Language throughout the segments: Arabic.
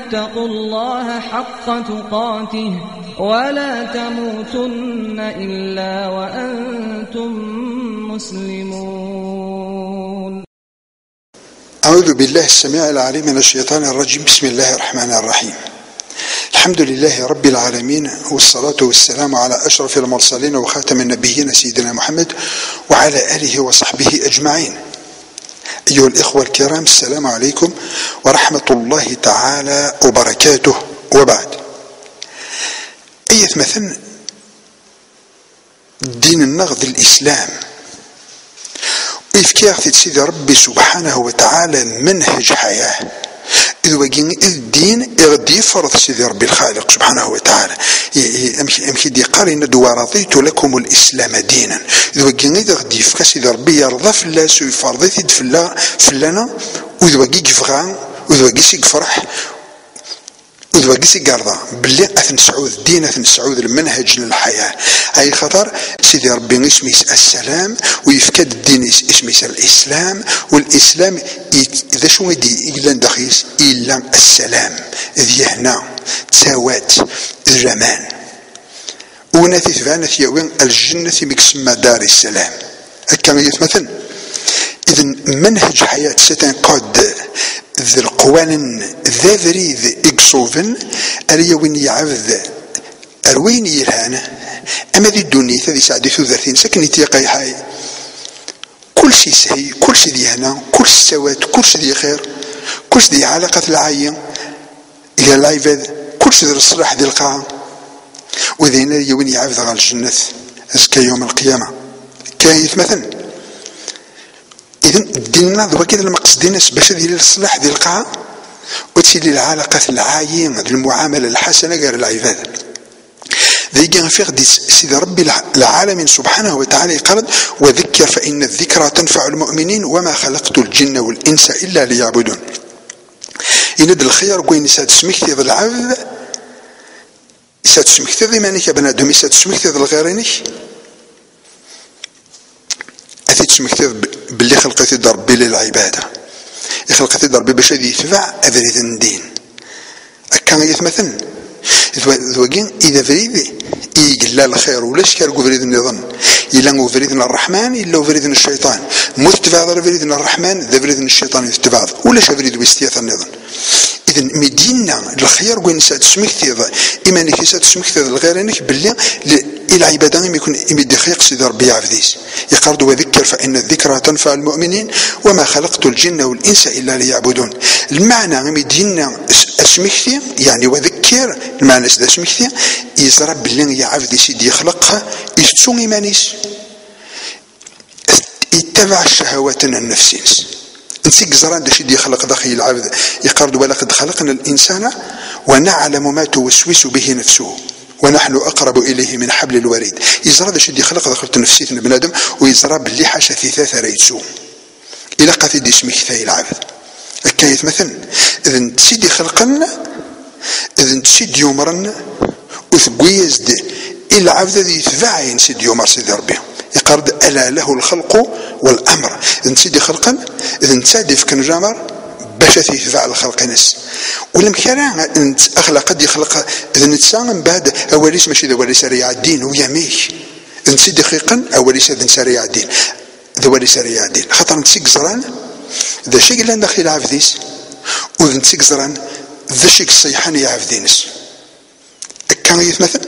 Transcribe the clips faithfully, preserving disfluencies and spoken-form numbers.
اتقوا الله حق تقاته ولا تموتن إلا وأنتم مسلمون. أعوذ بالله السميع العليم من الشيطان الرجيم. بسم الله الرحمن الرحيم. الحمد لله رب العالمين، والصلاة والسلام على أشرف المرسلين وخاتم النبيين سيدنا محمد وعلى آله وصحبه أجمعين. أيها الإخوة الكرام، السلام عليكم ورحمة الله تعالى وبركاته. وبعد، أية مثلا دين النغض الإسلام ويفكي أخذ سيدي ربي سبحانه وتعالى منهج حياة إذ وجين الدين يغدي يفرض سيدي ربي الخالق سبحانه وتعالى. أمشي دي قال إن رضيت لكم الإسلام دينا. إذ وجين إذا غدي يفكي سيدي ربي يرضى في الله سيفرض يثد في الله في لنا، وإذ وجي يفغان وإذ وجي يفرح وإذ وجي يقرضى باللي أثن سعود الدين أثن سعود المنهج للحياة. أي خطر سيدي ربي اسمه السلام ويفكد الدين اسمه الإسلام، والإسلام إذا شو يدي إلا دخيس إلا السلام ذي هنا تساوات الرمان ونثي ثفانا ثيوين الجنة مكسمة دار السلام. كما يتمثل إذن منهج حياة ستنقاد ذي القوانين ذا ذريذ إقصوفن أريا وين يعفذ أروين يلهان أما ذي الدنيا ذي سعدي ثلاثين سكن تيقاي حي كل شيء سهي، كل شيء ذي هنا، كل شيء سوات، كل شيء ذي خير، كل شيء ذي علاقة العاية إلى العباد، كل شيء ذي الصلاح ذي القاعة. وذينا أريا وين يعفذ على الجنة أزكى يوم القيامة. كايث مثلا إذن ديننا ذو كذا المقصدين باش ذي الصلاح ذي القاعة وتسيلي العلاقة العاية المعاملة الحسنة غير العباد. ذي كان في غدي سيدي ربي العالمين سبحانه وتعالى قال وذكر فإن الذكرى تنفع المؤمنين وما خلقت الجن والإنس إلا ليعبدون. إن ذا الخير كوين ساد سمكتي ذا العبد ساد سمكتي ذي مانيك بنادم ساد سمكتي ذا الغيرينك أثيت سمكتي باللي خلقتي ربي للعبادة، خلقتي ربي باش هذه يتبع أفريد الدين. كان يتمثل ذوقين إذا فريد إيجلا الخير ولا شكر فريد النظام إلا فريد الرحمن إلا فريد الشيطان متبع فريد الرحمن ذا فريد الشيطان يتبع ولا شفريد ويستيث النظام. إذن مدينة الخير وين سات سمكتي إيمانك سات سمكتي الغيرانك بالله إلى عبادة يكون إمد خيق سيدي ربي عفديس يقرد وذكر فإن الذكرى تنفع المؤمنين وما خلقت الجن والإنس إلا ليعبدون. المعنى مدينة اسمكتي يعني وذكر المعنى سيدي اسمكتي يزرب بالله يا عفدي سيدي يخلقها يستون إيمانيس يتبع الشهوات النفسيس نسيك زران داش يدي يخلق داخل العبد يقرد ولقد خلقنا الإنسان ونعلم ما توسوس به نفسه ونحن أقرب إليه من حبل الوريد. يزرى داش يدي يخلق داخل نفسية بنادم ويزرى باللي حاشا ثلاثة ريتسو إلى قاعد يسمي كثاي العبد. كايت مثلا إذن تسيدي خلقنا إذن تسيد يومرن وثقويز دي إلى عبد ذي يتبعين سيد يومر سيدي ربي يقرد ألا له الخلق والأمر. إذن سيدي خلقا إذن تسادي في كنجامر باش يتبع الخلق ناس ولم كان انت اخلق قد يخلق اذا نتسان بعد اوليس ماشي ذا وليس سريع الدين ويميش انت دقيقا اوليس ذا سريع الدين ذا وليس سريع الدين خاطر نتسك زران ذا شيء اللي داخل عفديس وذا نتسك زران ذا شيء الصيحان يعفدينس. كان يتمثل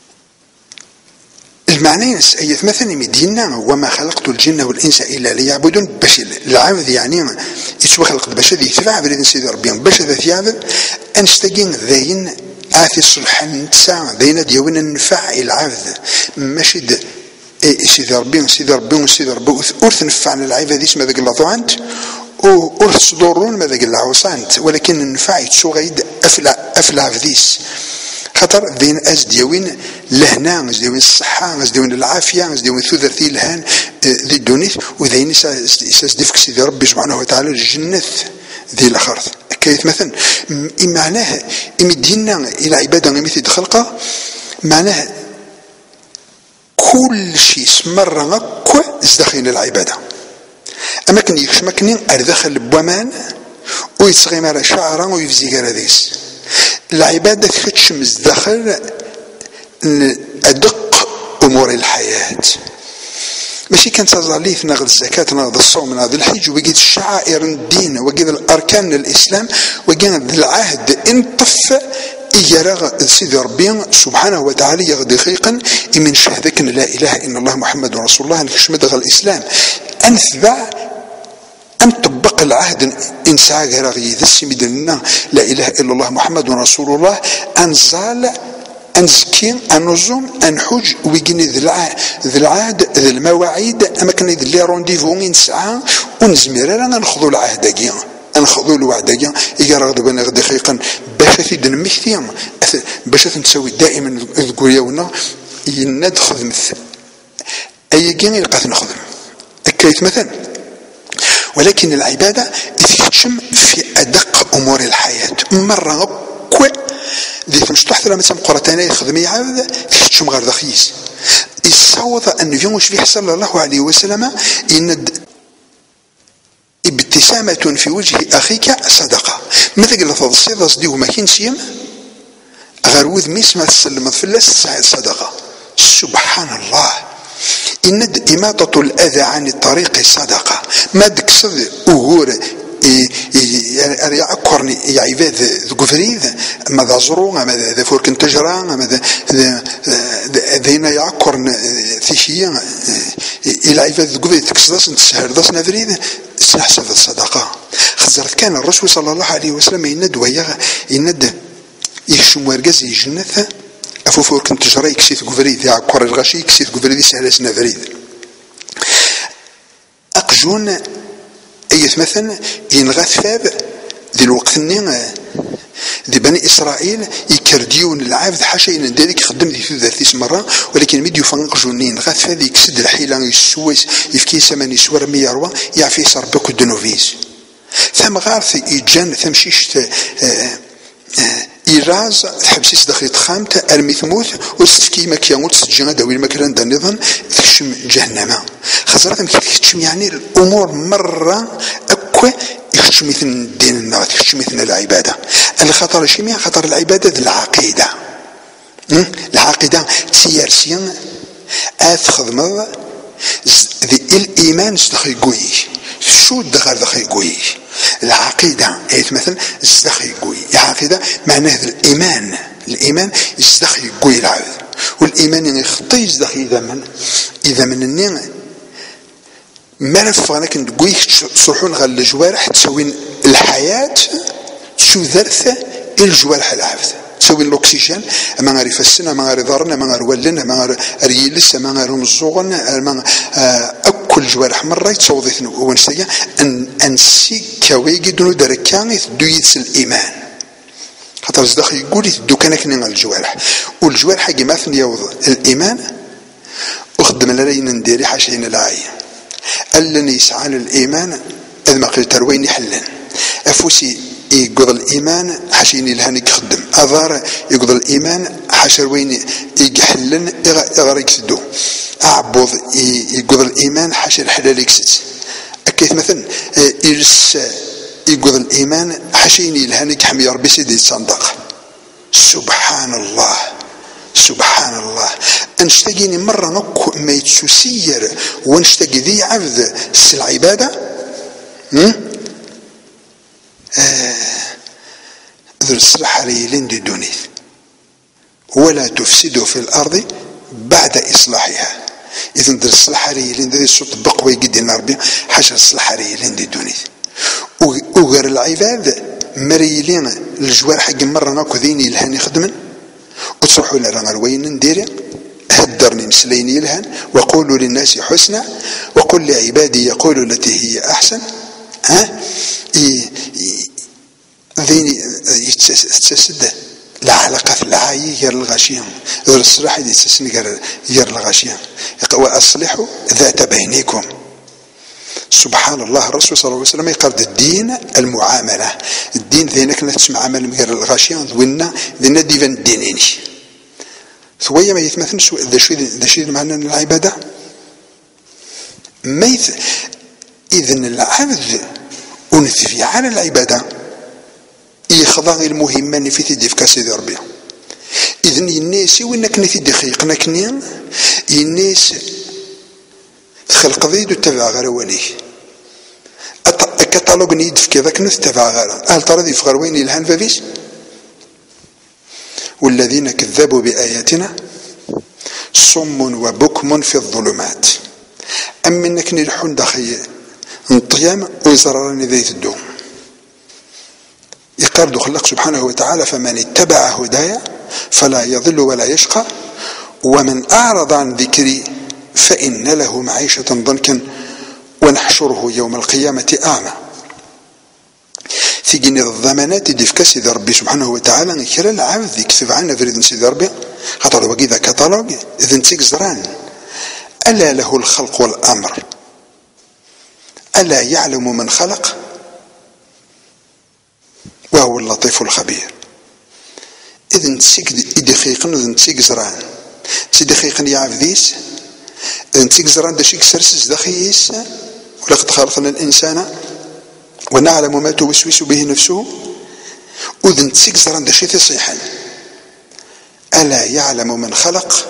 المعنى أي مثلا مدينة وما خلقت الجن والإنس إلا ليعبدون باش العبد يعني يسوى خلق باش ذي يتبع بريد سيدي ربي باش ذا ثيابد أنستجين ذين آثي الصلحان تسعى ذين ديوين النفع العبد ماشي سيدي ربي سيدي ربي سيدي ربي أرث نفعنا العبد ذي ماذا قلت عنت وأرث صدورون ماذا قلت عوصانت ولكن النفع يتسوغيد أفلع أفلع ذيس خطر ذين أزديوين لهنا أزديوين الصحة أزديوين العافية أزديوين ثلاثي الهان ذي الدونيث وذين سأزدفك سيدي ربي سبحانه وتعالى الجنة ذي الأخرث كيف مثلا معناه إمدينا إلى عبادة مثل خلقه معناه كل شيء مرة أكوى ازدخين العبادة أما كن يكشمكني أردخل بوامان ويتسغي على شعرا ويفزي غير ذيس العبادة تختشم داخل أدق أمور الحياة، ماشي كان تظليث ناخذ الزكاة ناخذ الصوم ناخذ الحج وقيد الشعائر الدين وقيد الأركان الإسلام وقيد العهد انطف إجراء سيدي ربي سبحانه وتعالى يغدي خيقا من شهدك لا إله إلا الله محمد رسول الله الكشمد الإسلام أنثبع أن طبق العهد إن سعى غير ذي لنا لا إله إلا الله محمد رسول الله أنزال أنزكي أنظم أنحج ويجيني ذي العهد ذي المواعيد أما كان ذي اللي رونديفو نسعى ونزمير أنا نخذوا العهد جيا نخذوا الوعد جيا إجا رغد بنا غد دقيقا باش في دن مختيم باش نسوي دائما تقول يونا ندخل مثل أي جين يلقى نخدم أكيد مثلا، ولكن العبادة تشم في أدق أمور الحياة مرة كوي ذي فنشطح ثلا مثلا قرتنا يخدم يعبد تشم غير دخيس الصوت أن يومش في صلى الله عليه وسلم إن ابتسامة في وجه أخيك صدقة مثل قلت الصيد أصديه ما كين سيم غير وذ ميس ما تسلم في الله صدقة. سبحان الله، إن إماطة الأذى عن الطريق صدقة ما دكسد أهور يعكرني يعيباد ذكفريد ماذا زرو ماذا فوركن تجرى ماذا ذينا يعكرن ثيشيا إلى عيباد ذكفريد تكسداس نتسهر داس نفريد سنحسب الصدقة. خزرت كان الرسول صلى الله عليه وسلم يند ويا يند يشم ورجز يجنث أفو فوركن تجرى يكسيت ذكفريد يعكر الغشي يكسيت ذكفريد سهلس نفريد أقجون أي مثلا ينغث فاب ذي الوقت النين ذي بني إسرائيل يكرديون العابد حاشا إن ذلك يخدم ذي ثلاث مرة، ولكن ميديو فنقجونين ينغث فاب يكسد الحيلة يسويس يفكي سمن يسور مياروا يعفي صربك الدنوفيز ثم غارث يجان ثم شيشت إيراز تحبسيس دخيت خامت المثموث وستفكي مكيان وتسجينا داوي المكران دا نظن تكشم جهنم. خزرات تكشم يعني الأمور مرة أكوى يكشم مثل الدين النار تكشم مثل العبادة. الخطر الشيمية خطر العبادة ذي العقيدة. العقيدة تسيرسيا أتخذ مرة ذي الإيمان استخي قوي شو دخل دخي قوي العقيدة أيت مثلا الزخي قوي العقيدة معناه الإيمان الإيمان الزخي قوي العبد والإيمان يعني خطي الزخي إذا من إذا من النين ما نفعنا كن قوي صحون غل الجوارح تسوي الحياة شو ذرثة الجوارح العبد تسوي الأكسجين ما نعرف السنة ما نعرف ضرنا ما نعرف ولنا ما نعرف ريلس ما نعرف مزوغنا ما أكل جوارح مرة يتصوض ونستيا أن أنسي كويجي دونو دركان دويس الإيمان خاطر الزدخ يقول دو كانك نين الجوارح والجوارح حاجة مثلا يوض الإيمان أخدم لنا نديري حاشين العاية ألن يسعى الإيمان إذ ما قلت روين يحلن أفوسي يقضى الإيمان حاشيني لهاني يخدم أظهر يقضى الإيمان حاشر وين يحلن إغار يكسدو أعبض يقضى الإيمان حاشر حلال يكسد أكيد مثلا إرس يقضى الإيمان حاشيني لهاني حمي ربي سيدي صندق. سبحان الله سبحان الله أنشتاقيني مرة نكو ما يتسير ونشتاقي ذي عبد العبادة ذو الصلح ريلين دي دونيث ولا تفسدوا في الأرض بعد إصلاحها. إذن ذو الصلح ريلين دي صوت بقوي جدي نربي حاشا الصلح ريلين دي دونيث وغير العباد مريلين الجوار حق مرة ناكو ذيني لهاني خدمن وتصحوا لنا الوين نديري هدرني مسليني لهن وقولوا للناس حسنا وقل لعبادي يقولوا التي هي أحسن. ها ذيني يتسد العلاقة في العاية غير الغاشية غير الصراحة يتسسن غير الغاشية وأصلحوا ذات بينكم. سبحان الله الرسول صلى الله عليه وسلم يقرد الدين المعاملة الدين ذينك نتسمع عمل غير الغاشية ذونا ذينا ديفان دينيني ثوية ما يتمثل ذا شو ذا شو معنى العبادة ما يت إذن العبد ونثفي على العبادة يخضع المهمة في تدي في كاسيدي ربي إذن يناس وينك نتيدي خيقنا كنين يناس تخلق ذي دو تبع غير وليه الكتالوج نيد في كذا كنت تبع غير هل ترى ذي في غروين الهان فافيس والذين كذبوا بآياتنا صم وبكم في الظلمات أما إنك نلحون داخل الطيام ويزررني ذي الدوم يقال دخلق سبحانه وتعالى فمن اتبع هدايا فلا يضل ولا يشقى ومن أعرض عن ذكري فإن له معيشة ضنكا ونحشره يوم القيامة أعمى في جنة الضمانات دي في كاسي ربي سبحانه وتعالى نكرا العبد يكتب عنا فريد سيدي ربي خاطر بقي ذا كتالوج إذن تيك زران ألا له الخلق والأمر ألا يعلم من خلق وهو اللطيف الخبير إذن تسيك دقيقا إذن تسيك زران تسيك دقيقا يعبديس إذن تسيك زران دشيك سرسس دخيس ولقد خلقنا الإنسان ونعلم ما توسوس به نفسه أذن تسيك زران دشي تصيحا ألا يعلم من خلق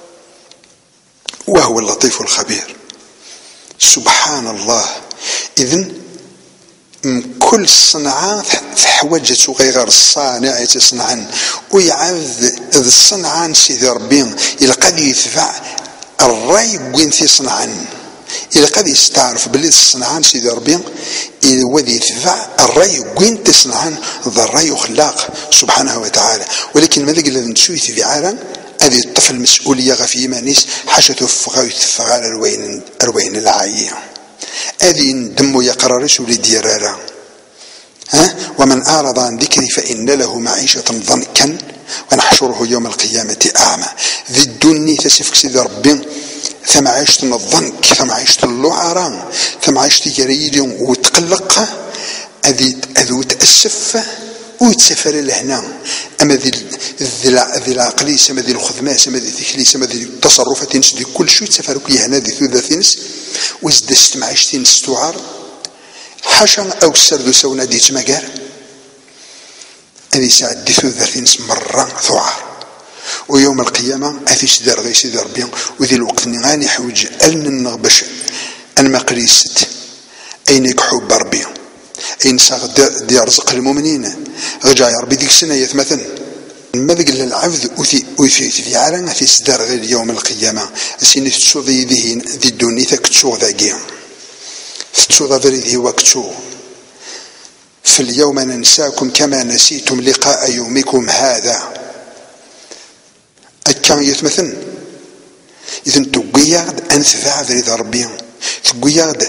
وهو اللطيف الخبير سبحان الله إذن كل صنعة تحوجت غير الصانع يتصنعن ويعذ الصنعان سيدي ربي إلا قد يتبع الرأي وين تصنعن إلا قد يستعرف باللي الصنعان سيدي ربي إلا وذي يتبع الرأي وين تصنعن ذا الرأي خلاق سبحانه وتعالى ولكن ماذا قال لن تشوي في عالم هذه الطفل مسؤولية غفي مانيس حاجته فغاوي تفغال الوين الوين العاية هذه دمو يقررش ولديرارا ها ومن أعرض عن ذكري فإن له معيشة ضنكا ونحشره يوم القيامة أعمى ذي الدنيا تسفك سيدي ربي ثم عيشة الضنك ثم عيشة اللعران ثم عيشة يريد وتقلق أذي أذو تأسف ويتسفر لهنا أما ذي ذي العقلي سما ذي الخدمة سما ذي الثكلي سما ذي التصرفات ذي كل شيء تسفر كي هنا ذي ثلاثينس وزدست معيشتين استوعار حاشا أو سردو سونا دي تماجر هذه ساعة دي ثلاثينس مرة ثوعار ويوم القيامة هذه سدار غي سيدي ربي وذي الوقت نغاني حوج ألن النغبش المقريست أين يكحب ربي أين ساق دي رزق المؤمنين رجع يا ربي ديك السنة يتمثل ماذا قال العبد وثي وثي في عالم في سدار غير يوم القيامة سين تشوذي ذي ذي الدنيا تكتشو ذاقيا تشو ذا ذي وقتشو في اليوم ننساكم كما نسيتم لقاء يومكم هذا أكام يتمثل إذن تقياد أنفع ذي ربي تقياد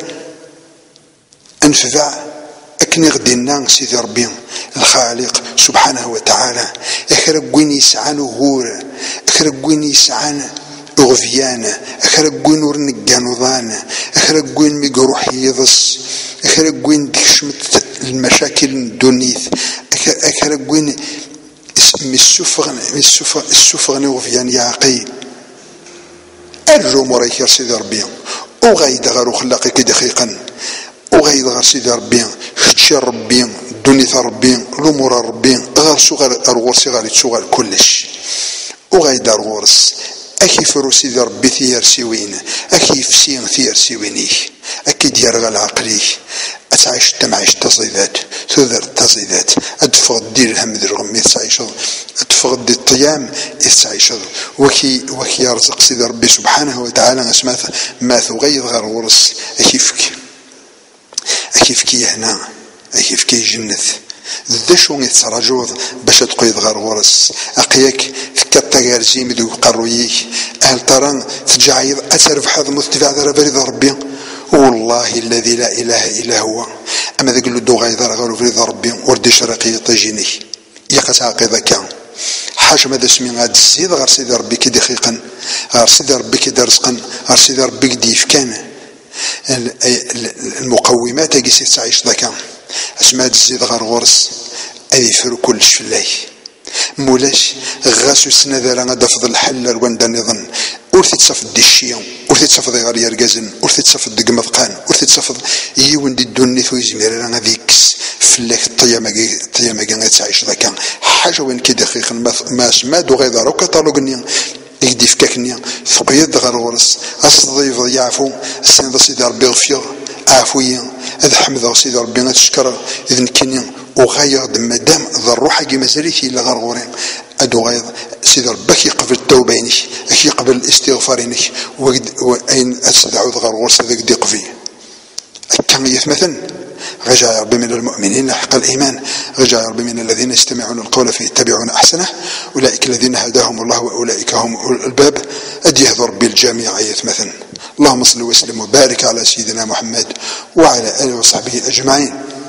أنفع أكني غدينا سيدي ربي الخالق سبحانه وتعالى أخرج وين يسعان وغور أخرج وين يسعان أغفيان أخرج وين ورنجان وضان أخرج وين مجروح يضص أخرج وين دكشمت المشاكل الدنيث أخرج وين اسم السفغن السفغن السفغن وغفيان يعقي أرجو مريكر سيدي ربي وغايد غير خلاقك دقيقا وغايد غير سيدي ربي خدشي ربي دنيا ربي الأمور ربي غير صغار أرغورسي غير تشغل كلش وغايد أرغورس أكيف روسي ربي ثير سوين أكيف سين ثير سويني أكيد يرغى العقلي أتعيش تمعيش تصيدات تذر تصيدات أتفقد دير الهم ذي الغم يتعيش أتفقد دي الطيام يتعيش وكي وكي يرزق سيدي ربي سبحانه وتعالى اسمه ما ثغيظ غير ورس أكيفك أكيفك هنا أكيفك جنث ذا شو يتراجوض باش تقيد غير ورس أقياك فكتا غير زيمد وقرويك أهل ترى تجعيض أترف حظ مستفع ذا بريد ربي والله الذي لا إله إلا هو أما ذا قلو دو غايض غير بريد ربي وردي شرقي طجيني يقس عقيدة كان حاش ماذا اسمي غاد الزيد غير سيدي ربي كي دقيقا غير سيدي ربي كي درزقا غير سيدي ربي كديف كان المقومات أجي تعيش ذاك اسمها الزيد غير غرس أي يفرو كلش في الله مولاش غاسو سنة ذا غادا فضل الحل واندا نظن ورثي تصفد دي الشيا ورثي تصفد غير يرقازن ورثي تصفد دق مذقان ورثي تصفد يون دي الدوني ثو يزمير رانا ذيكس فلاك الطيامة الطيامة كان تعيش ذاك حاجة وين كي دقيق ما سماد وغير روكا طالوغنيا يدي فكاكنيا ثقيد غير ورس الصديف يعفو السنة سيدي ربي غفير عفويا هذا حمد سيدي ربي نتشكر إذن كنيا وغير مادام ذا الروح كي مازاليت إلا غير غورين أدو غير سيدي ربك يقبل التوبينك يقبل الاستغفارينك وأين أتدعو غير غورس هذاك دي قفي كان يثمثن رجع ربي من المؤمنين حق الإيمان رجع ربي من الذين يستمعون القول فيتبعون أحسنه أولئك الذين هداهم الله وأولئك هم أولو الألباب أدي يهذر ربي الجامع يثمثن. اللهم صل وسلم وبارك على سيدنا محمد وعلى آله وصحبه أجمعين.